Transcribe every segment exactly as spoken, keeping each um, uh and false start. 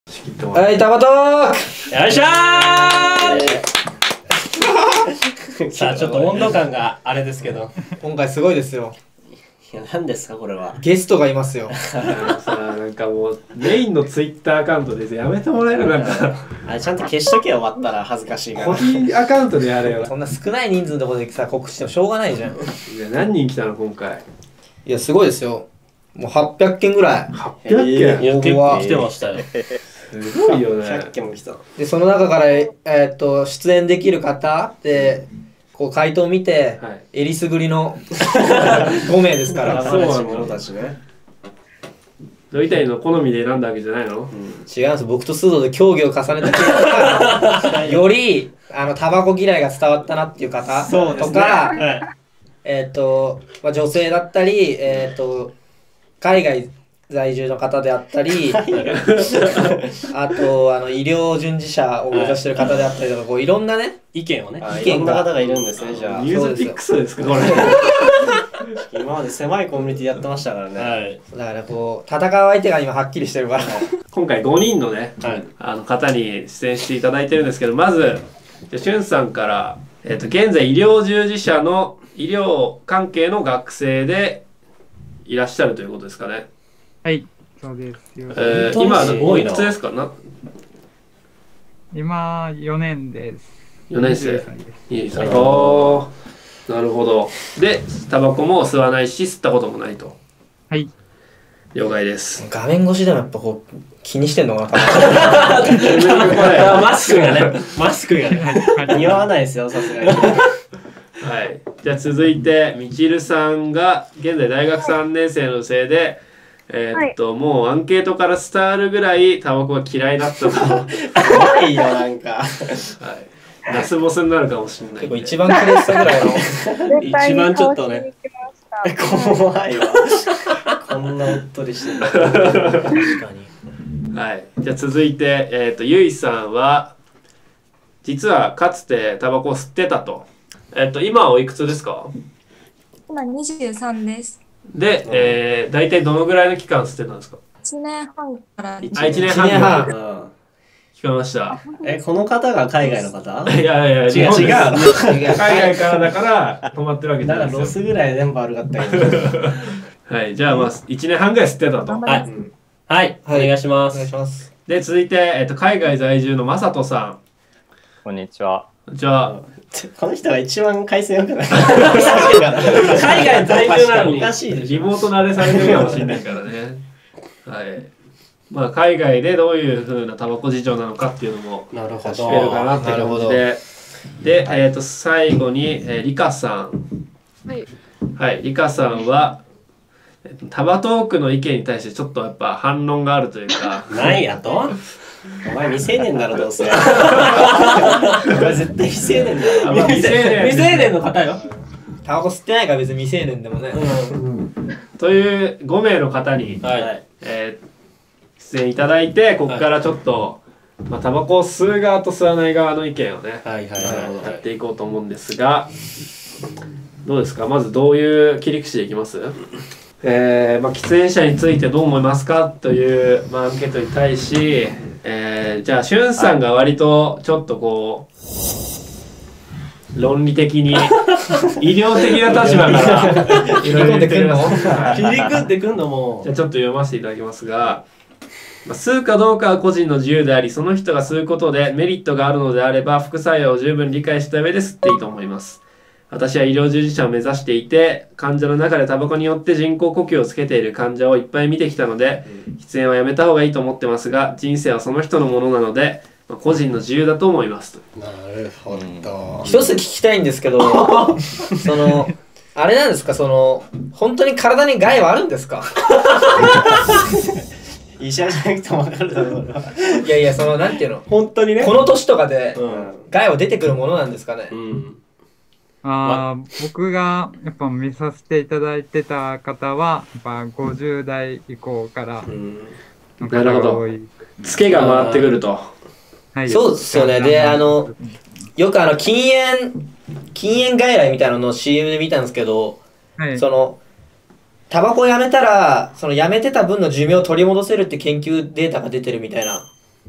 仕切ってもらって。 はい、タバトークよいしょーさあ、ちょっと温度感があれですけど。 今回すごいですよ。 いや、何ですか、これは。 ゲストがいますよ。 さあ、なんかもう、メインのツイッターアカウントです。やめてもらえるなんか。 あれ、ちゃんと消しとけよ、終わったら恥ずかしいから。 個人アカウントでやれよ。 そんな少ない人数のところでさ、告知してもしょうがないじゃん。 いや、何人来たの、今回。 いや、すごいですよ。もうはっぴゃっけんぐらい。 はっぴゃっけん、 いや、結構来てましたよ。 すごいよね。 ひゃっけんも来た。 で、その中から、えーっと、出演できる方で、こう、回答を見て、 はい、 えりすぐりのごめいですから。 そうなの。 者たちね。 ドイタイの好みで選んだわけじゃないの？うん、 違うんです。僕と須藤で協議を重ねた結果、より、あの、タバコ嫌いが伝わったなっていう方とか、 はい、 えっと、まあ、女性だったり、えっと、海外在住の方であったり、あと、あの、医療従事者を目指してる方であったりとか、こう、いろんなね、 意見をね。 意見がいろんな方がいるんですね、じゃあ。 ニュースピックスですか、これ。 今まで狭いコミュニティやってましたからね。はい。 だからこう、戦う相手が今はっきりしてるから。 今回ごにんのね、 はい、 あの方に出演していただいてるんですけど、まず、じゃしゅんさんから、えっと、現在医療従事者の医療関係の学生でいらっしゃるということですかね。 はい、そうです。 えー、今、おいくつですかな？ 今、よねんです。 よねん生。いいですね。ああ、なるほど。で、タバコも吸わないし、吸ったこともないと。 はい。 了解です。 画面越しでもやっぱこう、気にしてんのかな、 マスクがね、マスクがね、似合わないですよ、さすがに。 はい。じゃあ続いて、みちるさんが現在大学さんねん生のせいで、えー、っと、はい、もうアンケートから伝わるぐらいタバコが嫌いだったと。 怖いよ、なんか。はい。 ラスボスになるかもしれない。 結構一番苦しさぐらいの。 一番ちょっとね。怖いわ。こんなおっとりしてる。確かに。はい。じゃあ続いて、えー、っと、ゆいさんは、実はかつてタバコを吸ってたと。えー、っと、今はおいくつですか？ 今にじゅうさんです。 で、えー、大体どのぐらいの期間吸ってたんですか？ いちねんはんから。 あ、いちねんはんから。聞こえました。 え、この方が海外の方？ いやいや、 違う違う。 海外からだから止まってるわけじゃないですよ。 だからロスぐらい電波悪かったけど。 はい、じゃあまあいちねんはんぐらい吸ってたと。 はい。はい、お願いします。 お願いします。 で、続いて、えっと、海外在住のまさとさん。 こんにちは。 じゃあ、 この人が一番回線良くない。海外在住なのにおかしいでしょ。 リモート慣れされてるかもしれないからね。はい。まあ、海外でどういう風なタバコ事情なのかっていうのもなるほど。 知れるかなっていう感じで。で、えっと、最後に、えー、リカさん。 はい。 はい、リカさんは、タバトークの意見に対してちょっとやっぱ反論があるというか。 何やと？お前未成年だろどうせ。お前絶対未成年だろ。 未成年。 未成年の方よ。 タバコ吸ってないから別に未成年でもね。 うん、というごめいの方に、 はい、 えー、出演いただいて、ここからちょっと、はい、まあ、タバコを吸う側と吸わない側の意見をね、 はいはいはいはい、 やっていこうと思うんですが、どうですか？まずどういう切り口でいきます？えーまあ、喫煙者についてどう思いますかという、まあ、アンケートに対し、えー、じゃあしゅんさんが割とちょっとこう論理的に医療的な立場から切り込んでくんの？ 切り込んでくんのもじゃあちょっと読ませていただきますが、まあ、吸うかどうかは個人の自由であり、その人が吸うことでメリットがあるのであれば副作用を十分理解した上で吸っていいと思います。私は医療従事者を目指していて、患者の中でタバコによって人工呼吸をつけている患者をいっぱい見てきたので、喫煙はやめた方がいいと思ってますが、人生はその人のものなので、まあ、個人の自由だと思いますと。 なるほど。 一つ聞きたいんですけど、その、あれなんですか、その、本当に体に害はあるんですか？ 医者じゃなくても分かるだろうな。 いやいや、その、なんていうの、 本当にね。 この年とかで、 うん、 害は出てくるものなんですかね。 うん、 あ僕がやっぱ見させていただいてた方はやっぱごじゅう代以降からの方が多い、うん、 ツケが回ってくると、 はい、そうですよね。で、あのよくあの禁煙禁煙外来みたいなのを シーエム で見たんですけど、はい、そのタバコをやめたらそのやめてた分の寿命を取り戻せるって研究データが出てるみたいな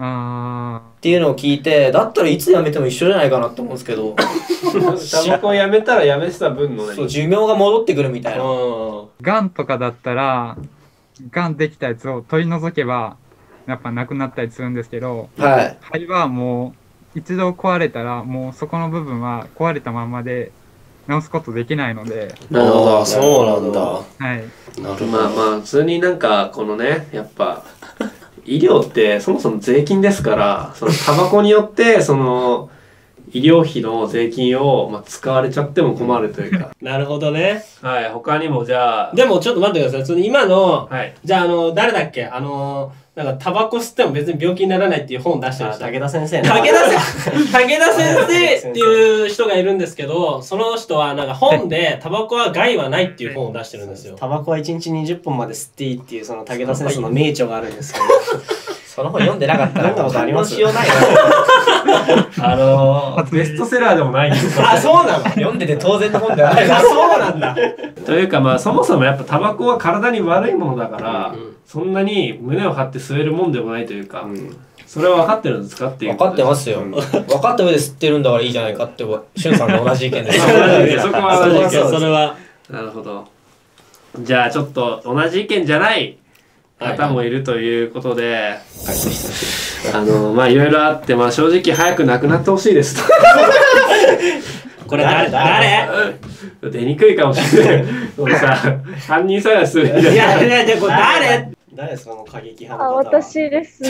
あっていうのを聞いて、だったらいつ辞めても一緒じゃないかなって思うんですけど、 タバコをやめたらやめてた分のね。 そう寿命が戻ってくるみたいな。 うん。 がんとかだったら、がんできたやつを取り除けば、やっぱなくなったりするんですけど、 はい。 肺はもう、一度壊れたら、もうそこの部分は壊れたままで治すことできないので、 なるほど。 あーそうなんだ。 はい。 なるほど。 まあまあ普通になんかこのねやっぱ医療ってそもそも税金ですからそのタバコによってその医療費の税金をまあ使われちゃっても困るというかなるほどね。 はい他にもじゃあでもちょっと待ってください。その今の、 はいじゃああの、誰だっけあの、なんかタバコ吸っても別に病気にならないっていう本を出してる人。 武田先生武田先生武田先生っていう人がいるんですけど、その人はなんか本でタバコは害はないっていう本を出してるんですよ。 タバコはいちにちにじゅっぽんまで吸っていいっていうその武田先生の名著があるんですけどその本読んでなかったら読んだことあります反応しようないわ。 あのー、ベストセラーでもないんですよあ、そうなの読んでて当然の本ではない。 あ、そうなんだ。 というかまあそもそもやっぱタバコは体に悪いものだから、 うんそんなに胸を張って吸えるもんでもないというか、それは分かってるんですかっていう分かってますよ。分かった上で吸ってるんだからいいじゃないかって、しゅんさんと同じ意見です。 そこは同じ意見それは。 なるほど。じゃあちょっと同じ意見じゃない方もいるということで、あのまあいろいろあってまあ正直早くなくなってほしいですと。 これ誰誰出にくいかもしれない。そのさ犯人探しするみたいな。 いやいやいや、これ誰誰その過激派あ、 の方は私ですね。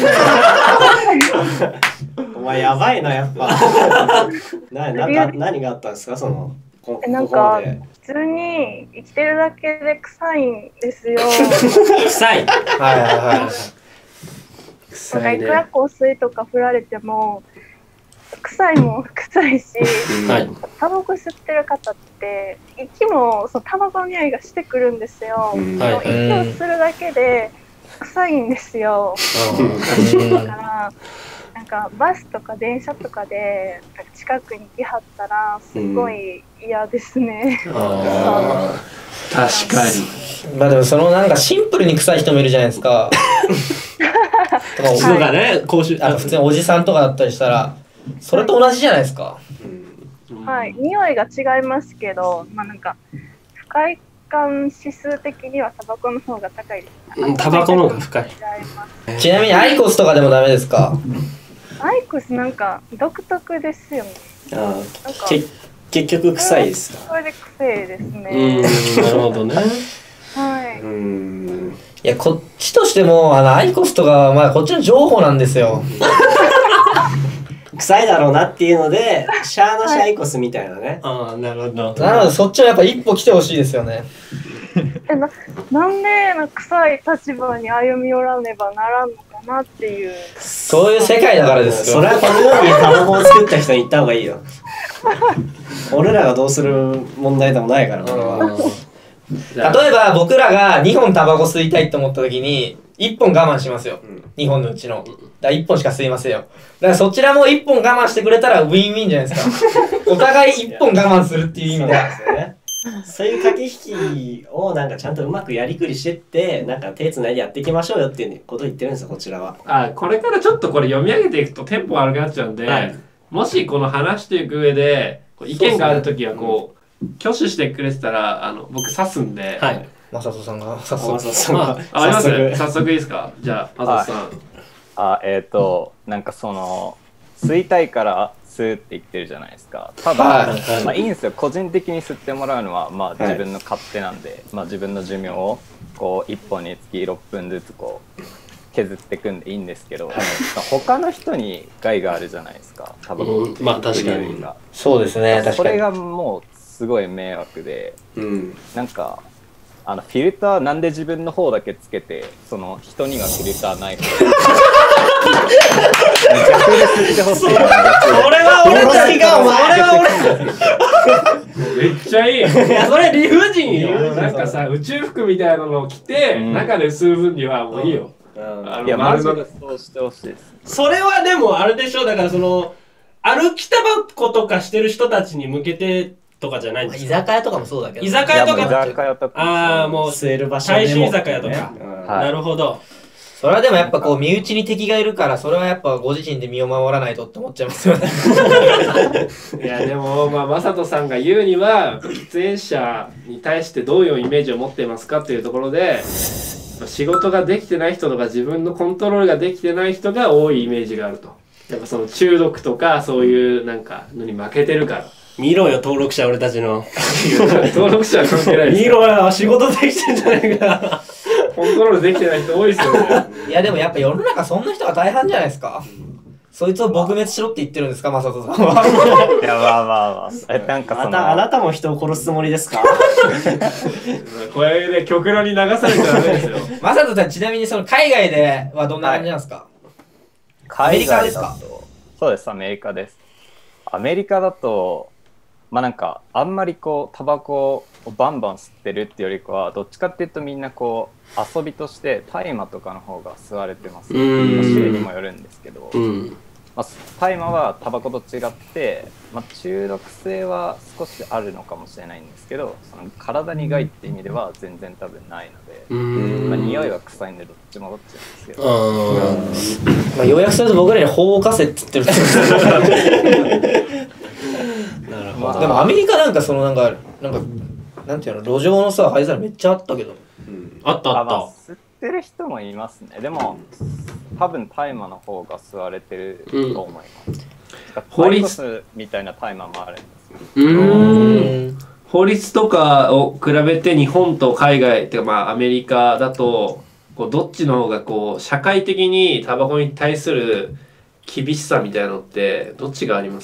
お前やばいなやっぱななんか何があったんですかそのこえなんここまかで普通に生きてるだけで臭いんですよ。 臭い。 はいはいはい。 なんか臭いね。 いくら香水とか振られても臭いもん臭いし、 はい。 タバコ吸ってる方って息もそうタバコの匂いがしてくるんですよ。 うんはいその息をするだけで臭いんですよ。だからなんかバスとか電車とかでなんか近くに来はったらすごい嫌ですね。 あ確かに。 まあでもそのなんかシンプルに臭い人もいるじゃないですか。とかー。のがね、公衆、 あの普通におじさんとかだったりしたら、それと同じじゃないですか。 はい、匂いが違いますけど、まあなんか不快感指数的にはタバコの方が高いです。 うんタバコの方が深い。 違います。 ちなみにアイコスとかでもダメですか？ アイコスなんか独特ですよね。 あなんかーけ結局臭いですかそれで癖ですうーん、 ね。 なるほどね。 はい。 うーんいや、こっちとしても、あの、アイコスとかは、まあ、こっちの情報なんですよ。 臭いだろうなっていうのでシャーなしアイコスみたいなねああ、なるほど。 なので、そっちはやっぱ一歩来てほしいですよね。 えななんでなんか臭い立場に歩み寄らねばならんのかなっていう。 そういう世界だからですよ。 それはこのようにタバコを作った人に言った方がいいよ俺らがどうする問題でもないからこれは例えば、僕らがにほんタバコ吸いたいと思った時に、いっぽん我慢しますよ。にほんのうちの。だからいっぽんしか吸いませんよ。だからそちらもいっぽん我慢してくれたらウィンウィンじゃないですか。お互いいっぽん我慢するっていう意味では。 そうですよねそういう駆け引きをなんかちゃんとうまくやりくりしてってなんか手つないでやっていきましょうよっていうことを言ってるんですよこちらはあ、これからちょっとこれ読み上げていくとテンポ悪くなっちゃうんで、 はいもしこの話していく上でこう意見があるときはこう挙手してくれてたらあの僕指すんで、 はい。 マサトさんが早そう速。 そうそうまあ、あります早速早速いいですか。じゃああざさん。 あえっ、となんかその吸いたいから吸うって言ってるじゃないですか。ただ、 はいまあいいんですよ。個人的に吸ってもらうのはまあい自分の勝手なんで、まあ自分の寿命をこういっぽんにつきろっぷんずつこう削っていくんでいいんですけど、他の人に害があるじゃないですか。タバコうんまあ確かにがそうですね、確かに。 それがもうすごい迷惑で、 うんなんかあのフィルターなんで自分の方だけつけてその人にはフィルターない方逆で吸ってほしいな。 俺は俺と違う、俺はめっちゃいい。 俺。いや、それ理不尽よ。 なんかさ宇宙服みたいなのを着て、 うん中で吸う分にはもういいよ。 うんあのいやマジ丸のでそうしてほしいです。 それはでもあれでしょ、だからその、歩きタバコとかしてる人たちに向けてとかじゃないんです居か？ 酒屋とかもそうだけど。 居酒屋とかいやもう居酒屋とかああ、もう、 吸える場所でも大衆居酒屋とか。 うんはいなるほど。 それはでもやっぱこう身内に敵がいるからそれはやっぱご自身で身を守らないとって思っちゃいますよね。 いやでもまあ正人さんが言うには喫煙者に対してどういうイメージを持っていますかっていうところで、仕事ができてない人とか自分のコントロールができてない人が多いイメージがあると。やっぱその中毒とかそういうなんかのに負けてるから。 見ろよ登録者俺たちの。 登録者は関係ないです。 見ろよ仕事できてんじゃないか。 コントロールできてない人多いですよね。 いやでもやっぱ世の中そんな人が大半じゃないですか。そいつを撲滅しろって言ってるんですか、マサトさんは。 いやまあまあまあえなんかそのまたあなたも人を殺すつもりですか？ これで極論に流されちゃダメですよ。 マサトさんちなみにその海外ではどんな感じなんですか？アメリカですか？ そうです、アメリカです。アメリカだとまあなんかあんまりこうタバコをバンバン吸ってるっていうよりかはどっちかっていうとみんなこう遊びとして大麻とかの方が吸われてます、ね。まあ、種類にもよるんですけど、まあ、大麻はタバコと違って、まあ、中毒性は少しあるのかもしれないんですけど、その体に害って意味では全然多分ないので、まあ、匂いは臭いんでどっちもどっちなんですけど、 まあ要約すると僕らに法を犯せって言ってる。 なるほど。 でもアメリカなんかそのなんかなんかなんていうの路上のさ灰皿めっちゃあったけど、 うん、あったあった、 まあ、吸ってる人もいますね。でも多分大麻の方が吸われてると思います、うん、法律みたいな大麻もあるんですよ。 うーん法律とかを比べて日本と海外っていうかまあアメリカだとこうどっちの方がこう社会的にタバコに対する厳しさみたいなのってどっちがあります？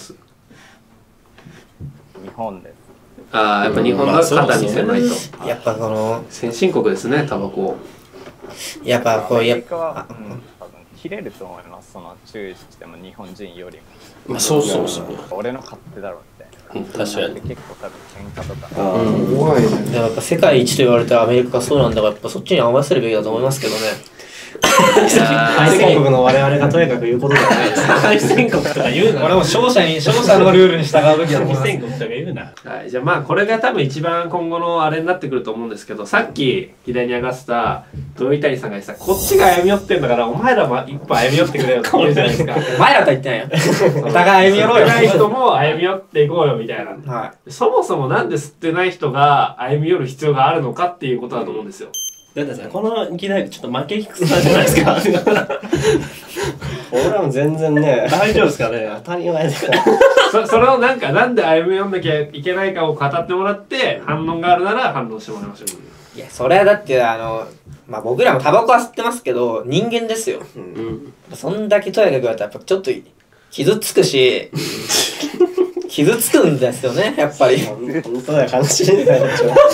日本です。 ああやっぱ日本が肩に狭いと、 うん、やっぱこの先進国ですねタバコ。 やっぱこうアメリカは、うん、多分切れると思います。その注意しても日本人よりも。 まあそうそうそう。 俺の勝手だろみたいな。 確かに。 結構多分喧嘩とか。 怖いね。でもやっぱ世界一と言われたアメリカがそうなんだからやっぱそっちに合わせるべきだと思いますけどね。 敗戦国の我々がとにかく言うことじゃないです。 敗戦国とか言うな。 俺も勝者に勝者のルールに従うべきだと思います。 敗戦国とか言うな。 はい、じゃあまあこれが多分一番今後のあれになってくると思うんですけど、さっき左に上がってた土井谷さんが言ってたこっちが歩み寄ってんだからお前らも一歩歩み寄ってくれよって言うじゃないですか。 お前らとは言ってないよ。お互い歩み寄ろうよ。 吸ってない人も歩み寄っていこうよみたいな、 はい、そもそもなんで吸ってない人が歩み寄る必要があるのかっていうことだと思うんですよ。 だってさこの議題ちょっと負け低さじゃないですか。 俺らも全然ね大丈夫ですかね。 当たり前ですからそ, それをなんかなんで歩み寄んなきゃいけないかを語ってもらって反論があるなら反論してもらいましょう。 いやそれはだってあのまあ僕らもタバコは吸ってますけど人間ですよ、うん、そんだけとやかく言われたらやっぱちょっと傷つくし傷つくんですよねやっぱり。 本当だよ悲しいんだよ。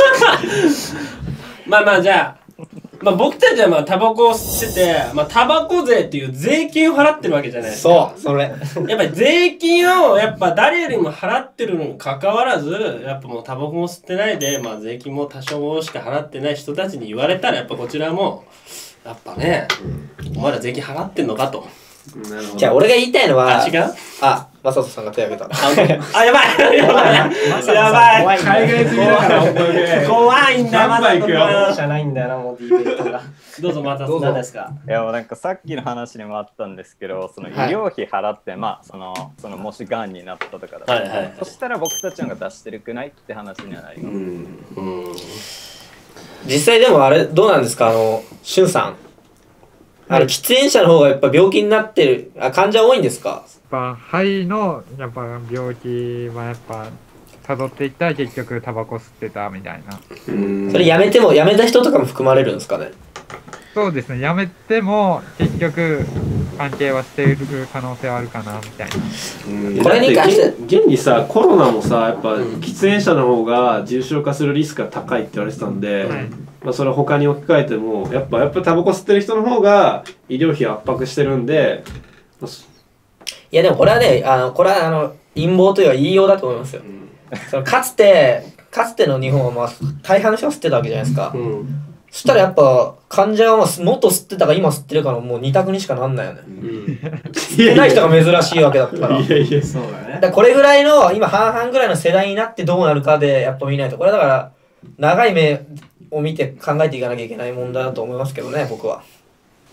まあまあじゃあまあ僕たちはまあタバコを吸ってて、まあタバコ税っていう税金を払ってるわけじゃないですか。 そう、それ。 やっぱり税金をやっぱ誰よりも払ってるのに関わらず、やっぱもうタバコも吸ってないで、まあ税金も多少しか払ってない人たちに言われたら、やっぱこちらも、やっぱね、お前ら税金払ってんのかと。 じゃあ俺が言いたいのは、 あ、違う？ あ、マサトさんが手を挙げた。 あ、やばいやばいやばい海外すぎだから本当に怖いんだよ、まだじゃないんだよな、もうディベートが。 どうぞ、また何ですか？ いや、もうなんかさっきの話にもあったんですけど、その医療費払って、はい、まあ、その、そのもしがんになったとかだと、はいはい、そしたら僕たちのが出してるくないって話にはなります。うんうん、実際でもあれ、どうなんですか、あの、しゅんさん。あの喫煙者の方がやっぱ病気になってるあ患者多いんですか？やっぱ肺のやっぱ病気はやっぱ辿っていったら結局タバコ吸ってたみたいな。 それやめてもやめた人とかも含まれるんですかね？ そうですね、やめても結局関係はしている可能性はあるかなみたいな。 うんこれに関して現にさコロナもさやっぱ喫煙者の方が重症化するリスクが高いって言われてたんで、はい、まあ、それは他に置き換えてもやっぱやっぱタバコ吸ってる人の方が医療費圧迫してるんで、 いやでもこれはねあのこれはあの陰謀というか言いようだと思いますよ、うん、そのかつてかつての日本はまあ大半の人が吸ってたわけじゃないですか、うん、そしたらやっぱ患者はもっと吸ってたか今吸ってるかのもう二択にしかなんないよね、うん、吸ってない人が珍しいわけだったからいやいやそうだね。 だからこれぐらいの今半々ぐらいの世代になってどうなるかでやっぱ見ないとこれだから長い目を見て考えていかなきゃいけない問題だと思いますけどね僕は。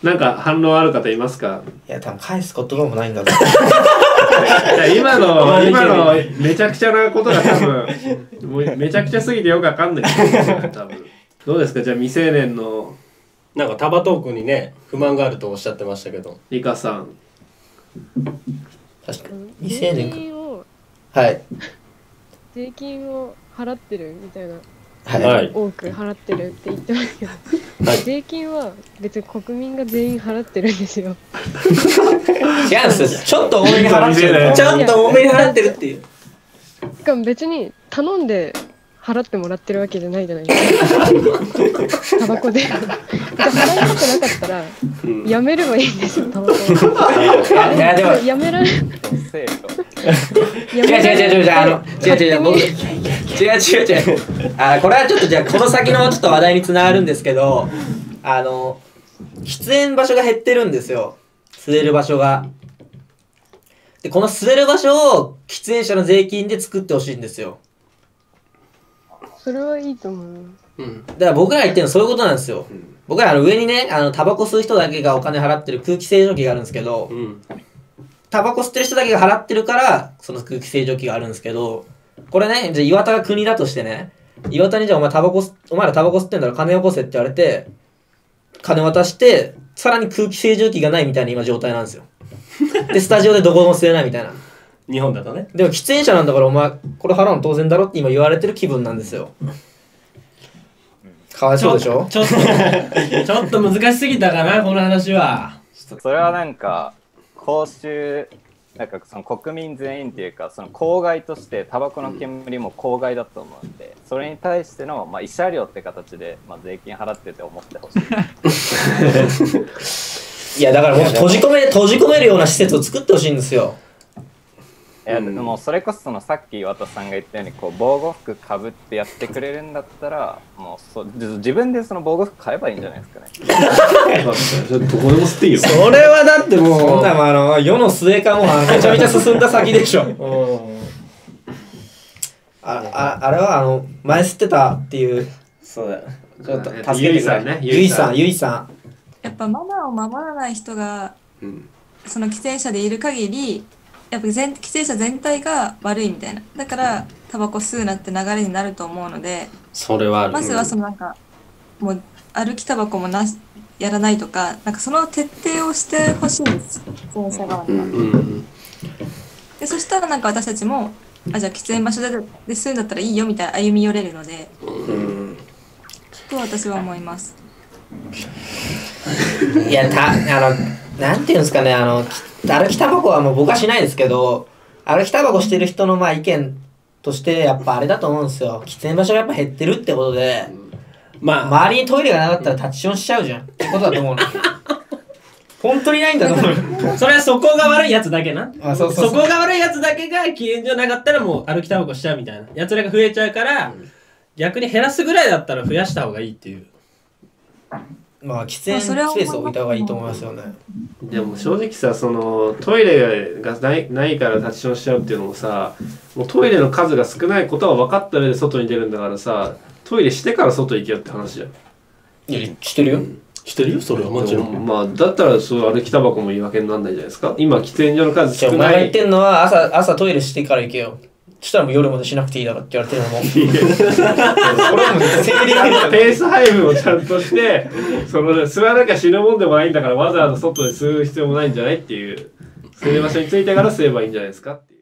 なんか反応ある方いますか？ いや多分返す言葉もないんだぞ。 いや今の今のめちゃくちゃなことが多分もうめちゃくちゃすぎてよくわかんない多分。どうですかじゃあ未成年のなんかタバトークにね不満があるとおっしゃってましたけど、 リカさん。 確かに未成年か。 税金をはい税金を払ってるみたいな、 はい、 はい、 多く払ってるって言ってますけど、 はい、 税金は別に国民が全員払ってるんですよ。 違うんですよ、ちょっと多めに払ってる、 ちょっと多めに払ってるっていう。 しかも別に頼んで払ってもらってるわけじゃないじゃないですか。タバコで払いたくなかったらやめればいいんですよ、タバコを。 いやでもやめられる。 生徒違う違う違う違うあの違う違う僕違う違う違うあこれはちょっとじゃあこの先のちょっと話題につながるんですけど、あの喫煙場所が減ってるんですよ、吸える場所が。でこの吸える場所を喫煙者の税金で作ってほしいんですよ。 それはいいと思う。 うん、 だから僕らが言ってるのはそういうことなんですよ。うん、僕らあの上にねあのタバコ吸う人だけがお金払ってる空気清浄機があるんですけど、うん、タバコ吸ってる人だけが払ってるからその空気清浄機があるんですけど、これねじゃあ岩田が国だとしてね、岩田にじゃあお前タバコお前らタバコ吸ってんだろ金よこせって言われて金渡してさらに空気清浄機がないみたいな今状態なんですよ。でスタジオでどこも吸えないみたいな。 日本だとね。 でも喫煙者なんだからお前これ払うの当然だろって今言われてる気分なんですよ。かわいそうでしょ。 ちょっとちょっと難しすぎたかなこの話は。 それはなんか公衆なんかその国民全員っていうかその公害としてタバコの煙も公害だと思うんで、それに対してのまあ慰謝料って形でまあ税金払ってて思ってほしい。 いやだからもう閉じ込め閉じ込めるような施設を作ってほしいんですよ。 いやでもそれこそそのさっき岩田さんが言ったようにこう防護服かぶってやってくれるんだったらもうそ自分でその防護服買えばいいんじゃないですかね。 どこでも吸っていいよ。 それはだってもうそんなもあの世の末かもめちゃめちゃ進んだ先でしょ。あああれはあの前吸ってたっていうそうだよちょっと助けてくれ。ゆいさんゆいさんやっぱマナーを守らない人が、うん、その喫煙者でいる限りやっぱ全喫煙者全体が悪いみたいな、だからタバコ吸うなって流れになると思うので、 それはある。 まずはそのなんかもう歩きタバコもなしやらないとか、なんかその徹底をしてほしいんです、喫煙者側には。うんうん、でそしたらなんか私たちもあじゃあ喫煙場所でで吸うんだったらいいよみたいな歩み寄れるので、うん、と私は思います。 いやたあのなんていうんですかね、あの歩きタバコはもう僕はしないですけど、歩きタバコしてる人のまあ意見としてやっぱあれだと思うんですよ。喫煙場所がやっぱ減ってるってことで、まあ周りにトイレがなかったらタッチションしちゃうじゃんってことだと思うの。本当にないんだと思う。 それはそこが悪いやつだけな。 あそうそうそうそこが悪いやつだけが喫煙所なかったらもう歩きタバコしちゃうみたいなやつらが増えちゃうから、うん、逆に減らすぐらいだったら増やした方がいいっていう。 まあ喫煙スペースを置いた方がいいと思いますよね。 でも正直さそのトイレがないないからタッチションしちゃうっていうのもさ、もうトイレの数が少ないことは分かった上で外に出るんだからさ、トイレしてから外行けよって話じゃん。 いやしてるよ。 してるよそれはもちろん。 まあだったらそう歩きタバコも言い訳にならないじゃないですか。今喫煙所の数少ない。 お前が言ってんのは朝朝トイレしてから行けよ。そしたらもう夜までしなくていいだろって言われてるのもそれも生理的ペース配分をちゃんとしてその吸わなきゃ死ぬもんでもないんだからわざわざ外で吸う必要もないんじゃないっていう、吸える場所に着いてから吸えばいいんじゃないですかっていう。